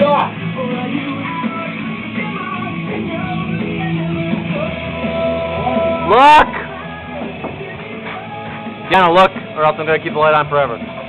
Look! Deanna, look, or else I'm gonna keep the light on forever.